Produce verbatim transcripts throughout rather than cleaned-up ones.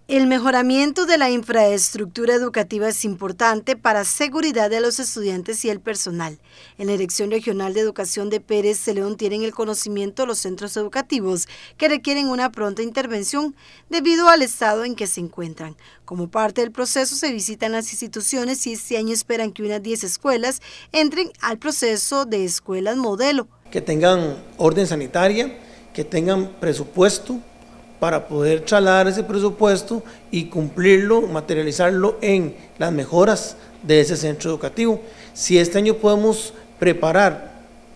El mejoramiento de la infraestructura educativa es importante para seguridad de los estudiantes y el personal. En la Dirección Regional de Educación de Pérez de León tienen el conocimiento los centros educativos que requieren una pronta intervención debido al estado en que se encuentran. Como parte del proceso se visitan las instituciones y este año esperan que unas diez escuelas entren al proceso de escuelas modelo. Que tengan orden sanitaria, que tengan presupuesto, para poder trasladar ese presupuesto y cumplirlo, materializarlo en las mejoras de ese centro educativo. Si este año podemos preparar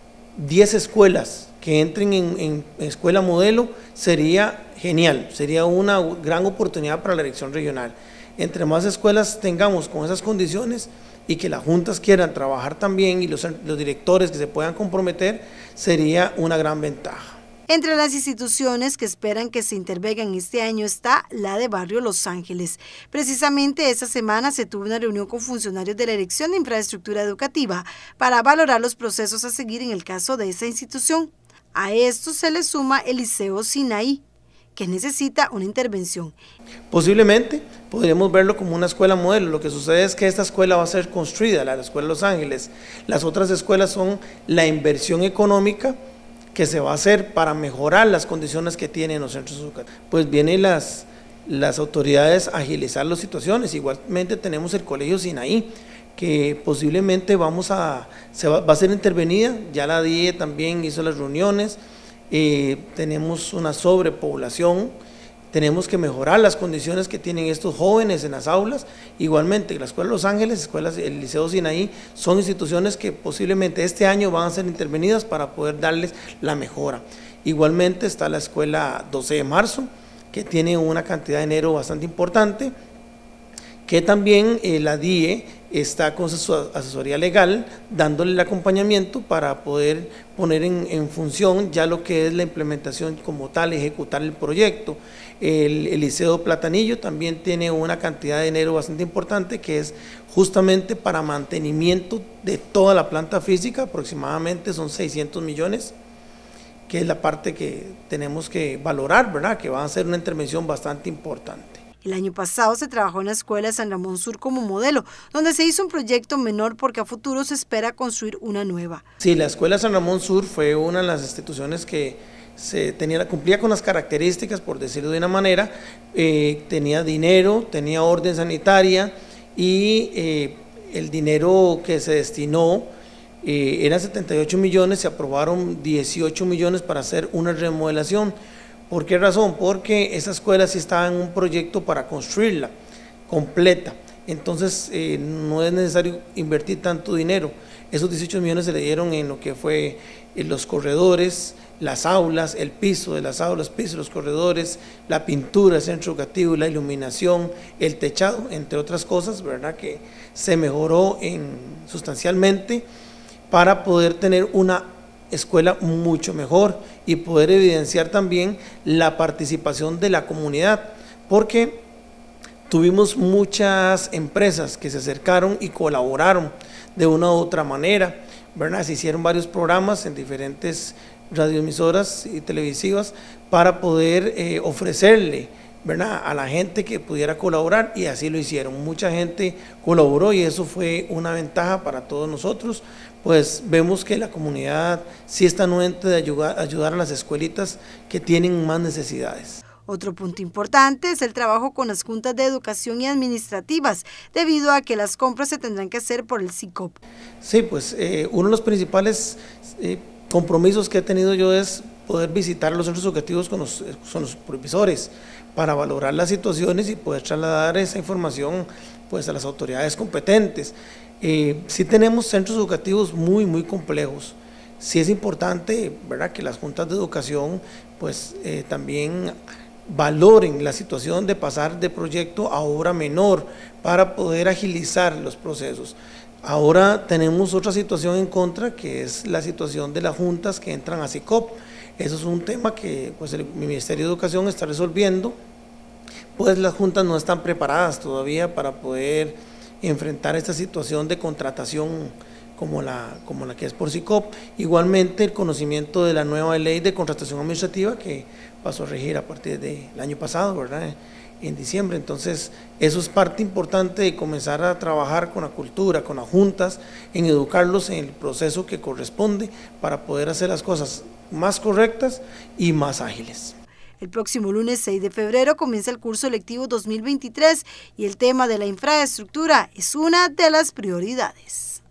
diez escuelas que entren en, en escuela modelo, sería genial, sería una gran oportunidad para la dirección regional. Entre más escuelas tengamos con esas condiciones y que las juntas quieran trabajar también y los, los directores que se puedan comprometer, sería una gran ventaja. Entre las instituciones que esperan que se intervengan este año está la de Barrio Los Ángeles. Precisamente esta semana se tuvo una reunión con funcionarios de la Dirección de Infraestructura Educativa para valorar los procesos a seguir en el caso de esa institución. A esto se le suma el Liceo Sinaí, que necesita una intervención. Posiblemente podríamos verlo como una escuela modelo. Lo que sucede es que esta escuela va a ser construida, la Escuela Los Ángeles. Las otras escuelas son la inversión económica que se va a hacer para mejorar las condiciones que tienen los centros educativos. Pues vienen las, las autoridades a agilizar las situaciones. Igualmente tenemos el Colegio Sinaí, que posiblemente vamos a, se va, va a ser intervenida, ya la D I E también hizo las reuniones, eh, tenemos una sobrepoblación, tenemos que mejorar las condiciones que tienen estos jóvenes en las aulas. Igualmente la Escuela Los Ángeles, escuelas, el Liceo Sinaí, son instituciones que posiblemente este año van a ser intervenidas para poder darles la mejora. Igualmente está la Escuela doce de marzo, que tiene una cantidad de dinero bastante importante, que también eh, la D I E está con su asesoría legal dándole el acompañamiento para poder poner en, en función ya lo que es la implementación como tal, ejecutar el proyecto. El, el Liceo Platanillo también tiene una cantidad de dinero bastante importante que es justamente para mantenimiento de toda la planta física, aproximadamente son seiscientos millones, que es la parte que tenemos que valorar, ¿verdad? Que va a ser una intervención bastante importante. El año pasado se trabajó en la escuela de San Ramón Sur como modelo, donde se hizo un proyecto menor porque a futuro se espera construir una nueva. Sí, la escuela de San Ramón Sur fue una de las instituciones que se tenía, cumplía con las características, por decirlo de una manera, eh, tenía dinero, tenía orden sanitaria y eh, el dinero que se destinó eh, eran setenta y ocho millones, se aprobaron dieciocho millones para hacer una remodelación. ¿Por qué razón? Porque esa escuela sí estaba en un proyecto para construirla completa, entonces eh, no es necesario invertir tanto dinero. Esos dieciocho millones se le dieron en lo que fue en los corredores, las aulas, el piso de las aulas, piso de los corredores, la pintura del centro educativo, la iluminación, el techado, entre otras cosas, ¿verdad? Que se mejoró en, sustancialmente para poder tener una escuela mucho mejor y poder evidenciar también la participación de la comunidad, porque tuvimos muchas empresas que se acercaron y colaboraron de una u otra manera, ¿verdad? Se hicieron varios programas en diferentes radioemisoras y televisivas para poder eh, ofrecerle, ¿verdad?, a la gente que pudiera colaborar, y así lo hicieron. Mucha gente colaboró y eso fue una ventaja para todos nosotros, pues vemos que la comunidad sí está anuente de ayudar, ayudar a las escuelitas que tienen más necesidades. Otro punto importante es el trabajo con las juntas de educación y administrativas, debido a que las compras se tendrán que hacer por el S I C O P. Sí, pues eh, uno de los principales eh, compromisos que he tenido yo es poder visitar los centros educativos con los, con los profesores para valorar las situaciones y poder trasladar esa información pues a las autoridades competentes. Eh, sí tenemos centros educativos muy muy complejos, sí es importante, ¿verdad?, que las juntas de educación pues eh, también valoren la situación de pasar de proyecto a obra menor para poder agilizar los procesos. Ahora tenemos otra situación en contra, que es la situación de las juntas que entran a S I C O P. Eso es un tema que pues el Ministerio de Educación está resolviendo, pues las juntas no están preparadas todavía para poder enfrentar esta situación de contratación como la, como la que es por S I C O P. Igualmente el conocimiento de la nueva ley de contratación administrativa que pasó a regir a partir del año pasado, ¿verdad?, en diciembre. Entonces, eso es parte importante de comenzar a trabajar con la cultura, con las juntas, en educarlos en el proceso que corresponde para poder hacer las cosas más correctas y más ágiles. El próximo lunes seis de febrero comienza el curso lectivo dos mil veintitrés y el tema de la infraestructura es una de las prioridades.